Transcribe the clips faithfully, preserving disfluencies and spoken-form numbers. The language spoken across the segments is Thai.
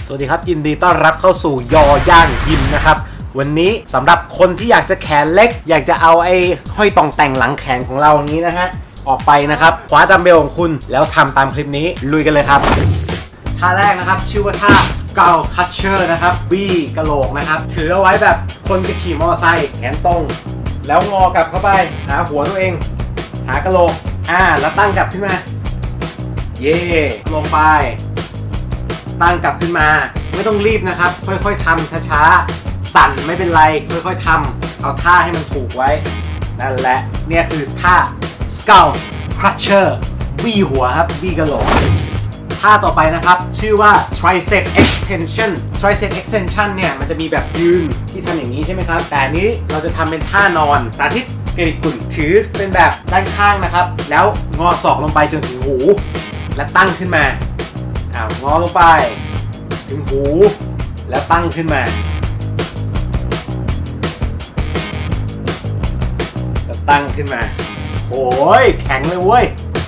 สวัสดีครับยินดีต้อนรับเข้าสู่ยอย่างยิมนะครับวันนี้สำหรับคนที่อยากจะแขนเล็กอยากจะเอาไอ้ห้อยต่องแต่งหลังแขนของเรานี้นะฮะออกไปนะครับคว้าดัมเบลของคุณแล้วทำตามคลิปนี้ลุยกันเลยครับท่าแรกนะครับชื่อว่าท่า skull crusher นะครับบี้กะโหลกนะครับถือเอาไว้แบบคนจะขี่มอเตอร์ไซค์แขนตรงแล้วงอกลับเข้าไปหาหัวตัวเองหากะโหลกอ่าแล้วตั้งกลับขึ้นมาเย่ลงไปตั้งกลับขึ้นมาไม่ต้องรีบนะครับค่อยๆทำช้าๆสั่นไม่เป็นไรค่อยๆทำเอาท่าให้มันถูกไว้นั่นแหละเนี่ยคือท่า skull crusher บี้หัวครับบี้กะโหลกท่าต่อไปนะครับชื่อว่า tricep extension tricep extension เนี่ยมันจะมีแบบยืนที่ทำอย่างนี้ใช่ไหมครับแต่อันนี้เราจะทำเป็นท่านอนสาธิตเกริกุ่นถือเป็นแบบด้านข้างนะครับแล้วงอศอกลงไปจนถึงหูและตั้งขึ้นมาอ้าวงอลงไปถึงหูแล้วตั้งขึ้นมาแล้วตั้งขึ้นมาโอ้ยแข็งเลยเว้ย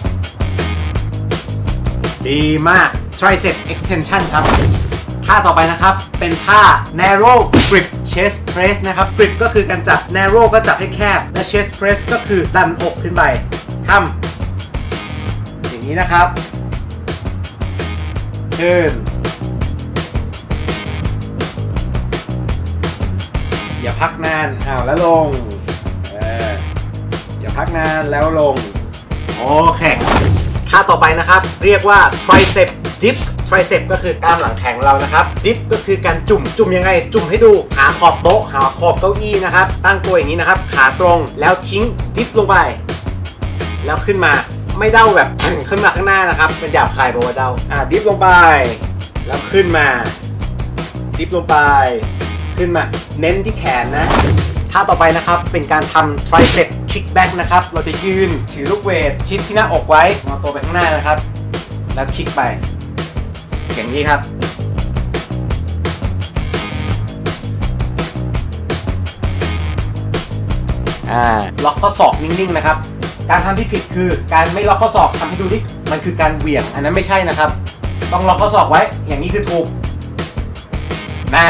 ดีมาก tricep extension ครับท่าต่อไปนะครับเป็นท่า narrow grip chest press นะครับ grip ก็คือการจับ narrow ก็จับให้แคบและ chest press ก็คือดันอกขึ้นไปทำอย่างนี้นะครับขึ้นอย่าพักนานอ้าวแล้วลงเอออย่าพักนานแล้วลงโอเคท่าต่อไปนะครับเรียกว่า tricep dip tricep ก็คือกล้ามหลังแข็งเรานะครับ dip ก็คือการจุ่มจุ่มยังไงจุ่มให้ดูหาขอบโต๊ะหาขอบเก้าอี้นะครับตั้งตัวอย่างนี้นะครับขาตรงแล้วทิ้ง dip ลงไปแล้วขึ้นมาไม่เด้าแบบขึ้นมาข้างหน้านะครับเป็นหยาบคายบอกว่าเด้าอ่า dip ลงไปแล้วขึ้นมา dip ลงไปขึ้นมาเน้นที่แขนนะท่าต่อไปนะครับเป็นการทำ tricep kickback นะครับเราจะยืนถือลูกเวทชิดที่หน้าอกไว้งอตัวไปข้างหน้านะครับแล้วคิกไปอย่างนี้ครับอ่าล็อกข้อศอกนิ่งๆนะครับการทำที่ผิดคือการไม่ล็อกข้อศอกทำให้ดูดิมันคือการเหวี่ยงอันนั้นไม่ใช่นะครับต้องล็อกข้อศอกไว้อย่างนี้คือถูกน่า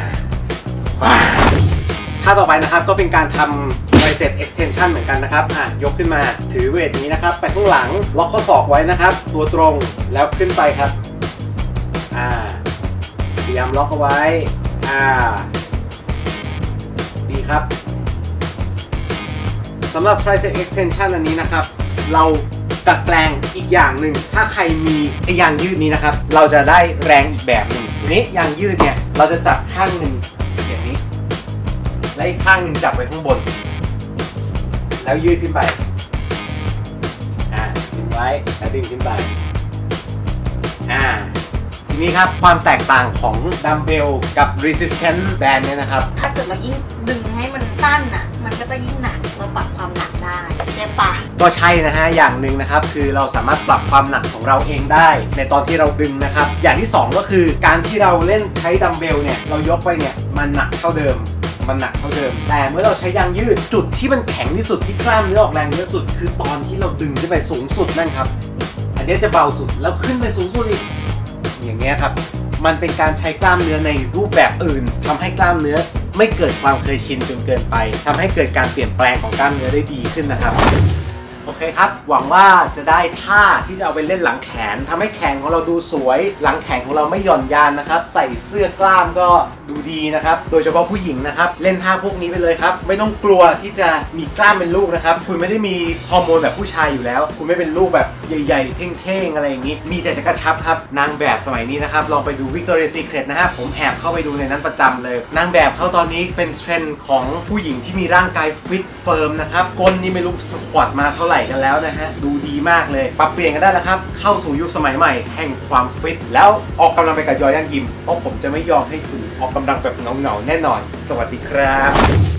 ท่าต่อไปนะครับก็เป็นการทำ tricep extension เหมือนกันนะครับอ่ะยกขึ้นมาถือเวทนี้นะครับไปข้างหลังล็อกข้อศอกไว้นะครับตัวตรงแล้วขึ้นไปครับอ่าพยายามล็อกเอาไว้อ่าดีครับสำหรับ tricep extension อันนี้นะครับเราดัดแปลงอีกอย่างหนึ่งถ้าใครมีไอ้ยางยืดนี้นะครับเราจะได้แรงอีกแบบหนึ่งทีนี้ยางยืดเนี่ยเราจะจับข้างหนึ่งอย่างนี้และอีกข้างหนึ่งจับไว้ข้างบนแล้วยืดขึ้นไปอ่าดึงไว้แล้วดึงขึ้นไปอ่าทีนี้ครับความแตกต่างของดัมเบลกับ resistance band เนี่ยนะครับถ้าเกิดเรายิ่งดึงให้มันสั้นอ่ะมันก็จะยิ่งหนักเราปรับความหนักได้ใช่ปะก็ใช่นะฮะอย่างหนึ่งนะครับคือเราสามารถปรับความหนักของเราเองได้ในตอนที่เราดึงนะครับอย่างที่สองก็คือการที่เราเล่นใช้ดัมเบลเนี่ยเรายกไปเนี่ยมันหนักเท่าเดิมมันหนักเท่าเดิมแต่เมื่อเราใช้ยางยืดจุดที่มันแข็งที่สุดที่กล้ามเนื้อออกแรงเยอะสุดคือตอนที่เราดึงขึ้นไปสูงสุดนั่นครับอันนี้จะเบาสุดแล้วขึ้นไปสูงสุดอีกอย่างเงี้ยครับมันเป็นการใช้กล้ามเนื้อในรูปแบบอื่นทำให้กล้ามเนื้อไม่เกิดความเคยชินจนเกินไปทำให้เกิดการเปลี่ยนแปลงของกล้ามเนื้อได้ดีขึ้นนะครับโอเคครับหวังว่าจะได้ท่าที่จะเอาไปเล่นหลังแขนทำให้แขนของเราดูสวยหลังแขนของเราไม่หย่อนยานนะครับใส่เสื้อกล้ามก็ดูดีนะครับโดยเฉพาะผู้หญิงนะครับเล่นท่าพวกนี้ไปเลยครับไม่ต้องกลัวที่จะมีกล้ามเป็นลูกนะครับคุณไม่ได้มีฮอร์โมนแบบผู้ชายอยู่แล้วคุณไม่เป็นลูกแบบใหญ่ๆเท่งๆอะไรอย่างนี้มีแต่จะกระชับครับนางแบบสมัยนี้นะครับลองไปดู Victoria's Secret นะฮะผมแอบเข้าไปดูในนั้นประจำเลยนางแบบเขาตอนนี้เป็นเทรนด์ของผู้หญิงที่มีร่างกายฟิตเฟิร์มนะครับก้นนี่ไม่รู้สควอตมาเท่าไหร่กันแล้วนะฮะดูดีมากเลยปรับเปลี่ยนกันได้แล้วครับเข้าสู่ยุคสมัยใหม่แห่งความฟิตแล้วออกกำลังไปกับยอย่างยิมเพราะผมจะไม่ยอมให้คุณออกกำลังแบบเหงาๆแน่นอนสวัสดีครับ